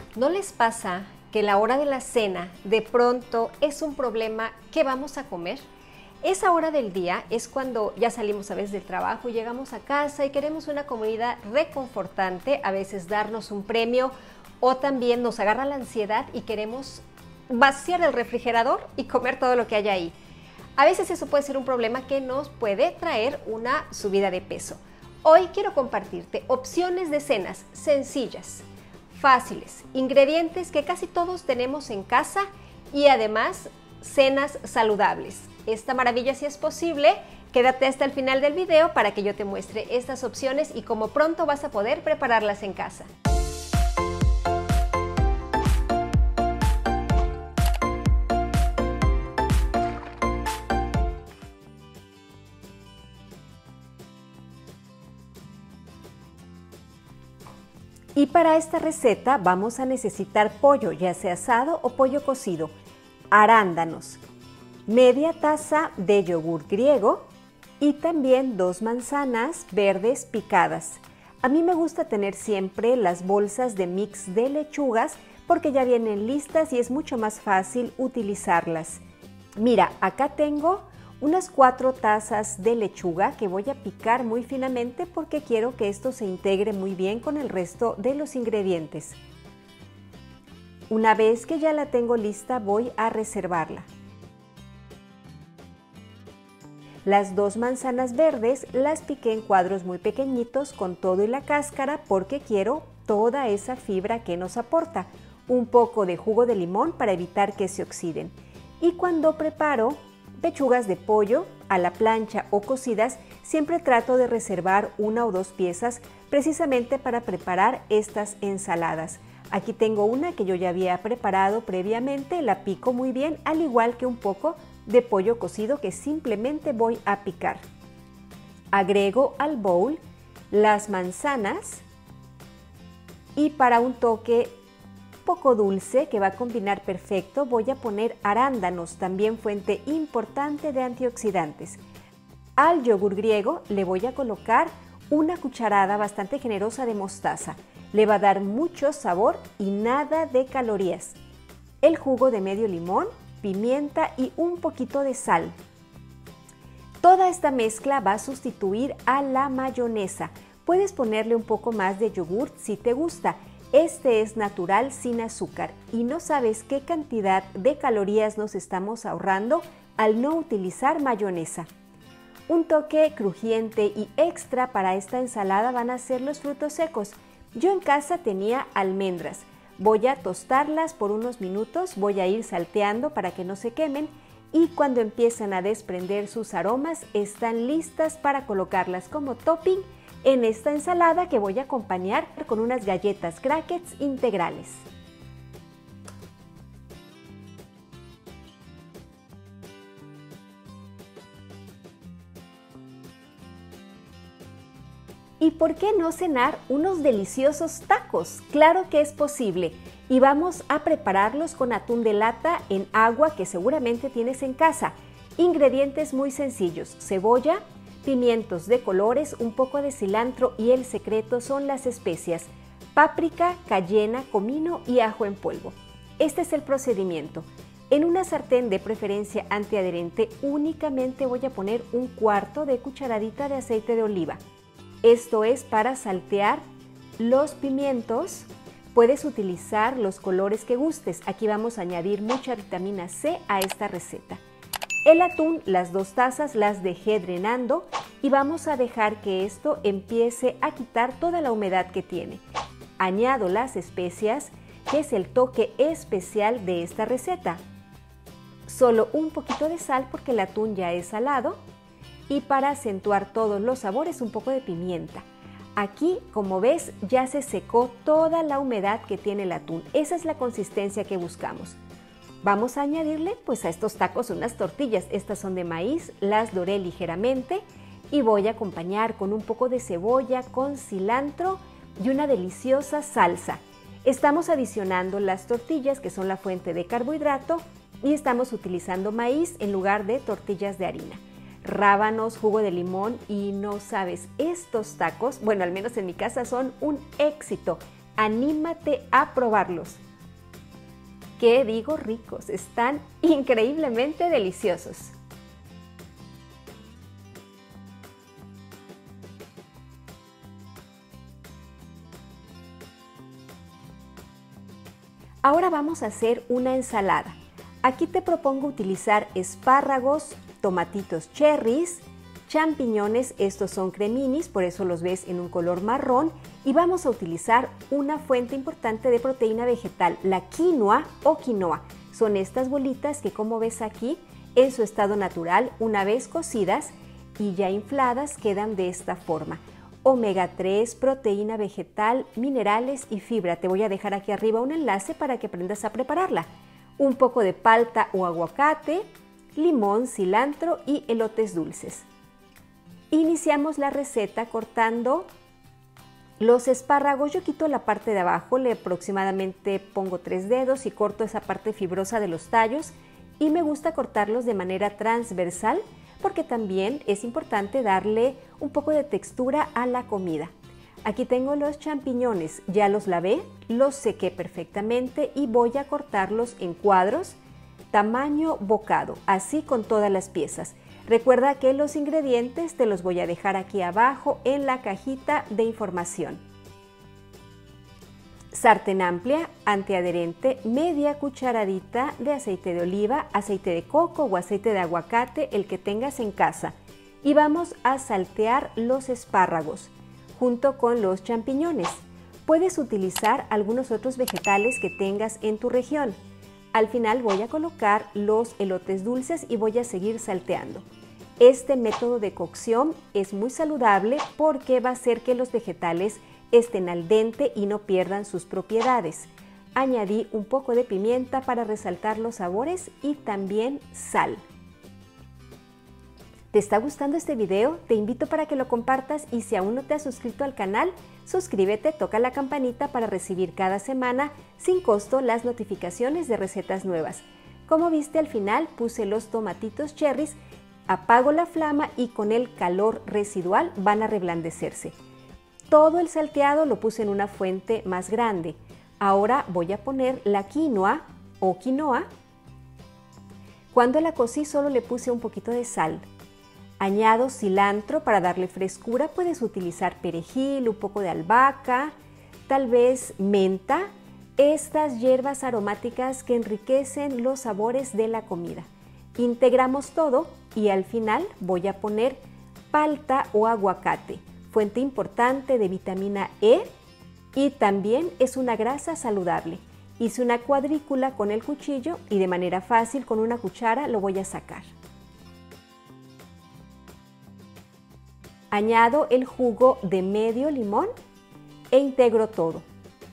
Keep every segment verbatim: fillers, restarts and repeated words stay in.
¿No les pasa que la hora de la cena de pronto es un problema? ¿Qué vamos a comer? Esa hora del día es cuando ya salimos a veces del trabajo, llegamos a casa y queremos una comida reconfortante, a veces darnos un premio o también nos agarra la ansiedad y queremos vaciar el refrigerador y comer todo lo que haya ahí. A veces eso puede ser un problema que nos puede traer una subida de peso. Hoy quiero compartirte opciones de cenas sencillas, fáciles, ingredientes que casi todos tenemos en casa y además cenas saludables. Esta maravilla, si es posible, quédate hasta el final del video para que yo te muestre estas opciones y cómo pronto vas a poder prepararlas en casa. Y para esta receta vamos a necesitar pollo, ya sea asado o pollo cocido, arándanos, media taza de yogur griego y también dos manzanas verdes picadas. A mí me gusta tener siempre las bolsas de mix de lechugas porque ya vienen listas y es mucho más fácil utilizarlas. Mira, acá tengo unas cuatro tazas de lechuga que voy a picar muy finamente porque quiero que esto se integre muy bien con el resto de los ingredientes. Una vez que ya la tengo lista, voy a reservarla. Las dos manzanas verdes las piqué en cuadros muy pequeñitos con todo y la cáscara porque quiero toda esa fibra que nos aporta. Un poco de jugo de limón para evitar que se oxiden. Y cuando preparo pechugas de pollo a la plancha o cocidas, siempre trato de reservar una o dos piezas precisamente para preparar estas ensaladas. Aquí tengo una que yo ya había preparado previamente, la pico muy bien, al igual que un poco de pollo cocido que simplemente voy a picar. Agrego al bowl las manzanas y para un toque poco dulce que va a combinar perfecto voy a poner arándanos, también fuente importante de antioxidantes. Al yogur griego le voy a colocar una cucharada bastante generosa de mostaza. Le va a dar mucho sabor y nada de calorías. El jugo de medio limón, pimienta y un poquito de sal. Toda esta mezcla va a sustituir a la mayonesa. Puedes ponerle un poco más de yogur si te gusta. Este es natural sin azúcar y no sabes qué cantidad de calorías nos estamos ahorrando al no utilizar mayonesa. Un toque crujiente y extra para esta ensalada van a ser los frutos secos. Yo en casa tenía almendras. Voy a tostarlas por unos minutos, voy a ir salteando para que no se quemen y cuando empiezan a desprender sus aromas están listas para colocarlas como topping en esta ensalada que voy a acompañar con unas galletas crackers integrales. ¿Y por qué no cenar unos deliciosos tacos? Claro que es posible y vamos a prepararlos con atún de lata en agua que seguramente tienes en casa. Ingredientes muy sencillos: cebolla, pimientos de colores, un poco de cilantro y el secreto son las especias, páprica, cayena, comino y ajo en polvo. Este es el procedimiento. En una sartén de preferencia antiadherente únicamente voy a poner un cuarto de cucharadita de aceite de oliva. Esto es para saltear los pimientos. Puedes utilizar los colores que gustes. Aquí vamos a añadir mucha vitamina C a esta receta. El atún, las dos tazas, las dejé drenando y vamos a dejar que esto empiece a quitar toda la humedad que tiene. Añado las especias, que es el toque especial de esta receta. Solo un poquito de sal porque el atún ya es salado y para acentuar todos los sabores un poco de pimienta. Aquí, como ves, ya se secó toda la humedad que tiene el atún. Esa es la consistencia que buscamos. Vamos a añadirle pues a estos tacos unas tortillas. Estas son de maíz, las doré ligeramente y voy a acompañar con un poco de cebolla, con cilantro y una deliciosa salsa. Estamos adicionando las tortillas que son la fuente de carbohidrato y estamos utilizando maíz en lugar de tortillas de harina. Rábanos, jugo de limón y no sabes, estos tacos, bueno, al menos en mi casa son un éxito. anímate a probarlos. ¿Qué digo ricos? Están increíblemente deliciosos. Ahora vamos a hacer una ensalada. Aquí te propongo utilizar espárragos, tomatitos cherries, champiñones, estos son creminis, por eso los ves en un color marrón, y vamos a utilizar una fuente importante de proteína vegetal, la quinoa o quinoa. Son estas bolitas que, como ves aquí, en su estado natural, una vez cocidas y ya infladas, quedan de esta forma. omega tres, proteína vegetal, minerales y fibra. Te voy a dejar aquí arriba un enlace para que aprendas a prepararla. Un poco de palta o aguacate, limón, cilantro y elotes dulces. Iniciamos la receta cortando los espárragos. Yo quito la parte de abajo, le aproximadamente pongo tres dedos y corto esa parte fibrosa de los tallos, y me gusta cortarlos de manera transversal porque también es importante darle un poco de textura a la comida. Aquí tengo los champiñones, ya los lavé, los sequé perfectamente y voy a cortarlos en cuadros, tamaño bocado, así con todas las piezas. Recuerda que los ingredientes te los voy a dejar aquí abajo en la cajita de información. Sartén amplia, antiadherente, media cucharadita de aceite de oliva, aceite de coco o aceite de aguacate, el que tengas en casa. Y vamos a saltear los espárragos junto con los champiñones. Puedes utilizar algunos otros vegetales que tengas en tu región. Al final voy a colocar los elotes dulces y voy a seguir salteando. Este método de cocción es muy saludable porque va a hacer que los vegetales estén al dente y no pierdan sus propiedades. Añadí un poco de pimienta para resaltar los sabores y también sal. ¿Te está gustando este video? Te invito para que lo compartas, y si aún no te has suscrito al canal, suscríbete, toca la campanita para recibir cada semana sin costo las notificaciones de recetas nuevas. Como viste, al final puse los tomatitos cherries, apago la flama y con el calor residual van a reblandecerse. Todo el salteado lo puse en una fuente más grande. Ahora voy a poner la quinoa o quinoa. Cuando la cocí solo le puse un poquito de sal. Añado cilantro para darle frescura. Puedes utilizar perejil, un poco de albahaca, tal vez menta, estas hierbas aromáticas que enriquecen los sabores de la comida. Integramos todo y al final voy a poner palta o aguacate, fuente importante de vitamina E y también es una grasa saludable. Hice una cuadrícula con el cuchillo y de manera fácil con una cuchara lo voy a sacar. Añado el jugo de medio limón e integro todo.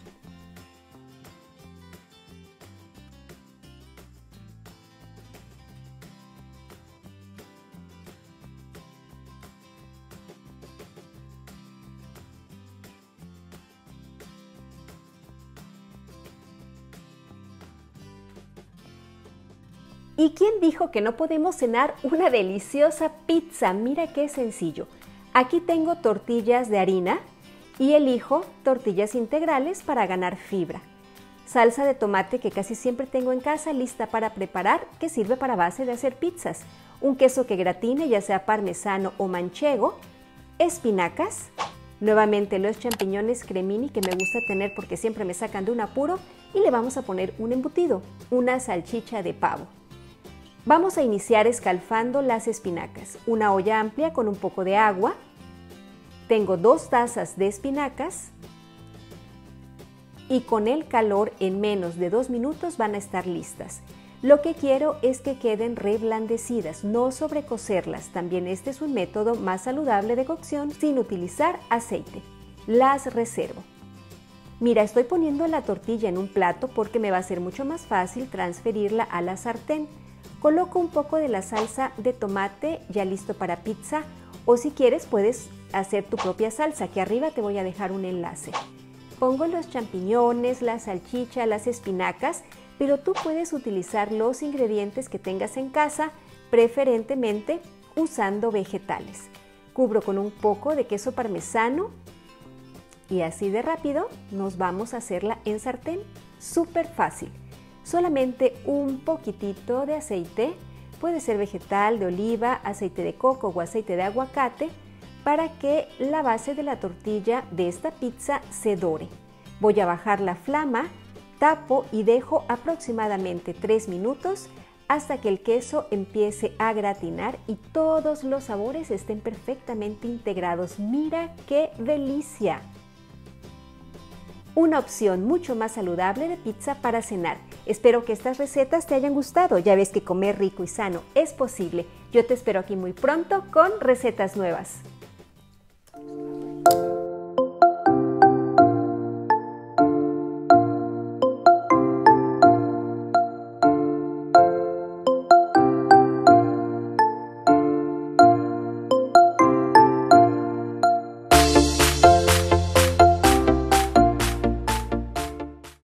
¿Y quién dijo que no podemos cenar una deliciosa pizza? Mira qué sencillo. Aquí tengo tortillas de harina y elijo tortillas integrales para ganar fibra. Salsa de tomate que casi siempre tengo en casa lista para preparar, que sirve para base de hacer pizzas. Un queso que gratine, ya sea parmesano o manchego. Espinacas. Nuevamente los champiñones cremini que me gusta tener porque siempre me sacan de un apuro. Y le vamos a poner un embutido, una salchicha de pavo. Vamos a iniciar escalfando las espinacas. Una olla amplia con un poco de agua. Tengo dos tazas de espinacas y con el calor en menos de dos minutos van a estar listas. Lo que quiero es que queden reblandecidas, no sobrecocerlas. También este es un método más saludable de cocción sin utilizar aceite. Las reservo. Mira, estoy poniendo la tortilla en un plato porque me va a ser mucho más fácil transferirla a la sartén. Coloco un poco de la salsa de tomate ya listo para pizza, o si quieres puedes hacer tu propia salsa. Aquí arriba te voy a dejar un enlace. Pongo los champiñones, la salchicha, las espinacas, pero tú puedes utilizar los ingredientes que tengas en casa, preferentemente usando vegetales. Cubro con un poco de queso parmesano Y así de rápido nos vamos a hacerla en sartén. Súper fácil. Solamente un poquitito de aceite, puede ser vegetal, de oliva, aceite de coco o aceite de aguacate, para que la base de la tortilla de esta pizza se dore. Voy a bajar la flama, tapo y dejo aproximadamente tres minutos hasta que el queso empiece a gratinar y todos los sabores estén perfectamente integrados. ¡Mira qué delicia! Una opción mucho más saludable de pizza para cenar. Espero que estas recetas te hayan gustado. Ya ves que comer rico y sano es posible. Yo te espero aquí muy pronto con recetas nuevas.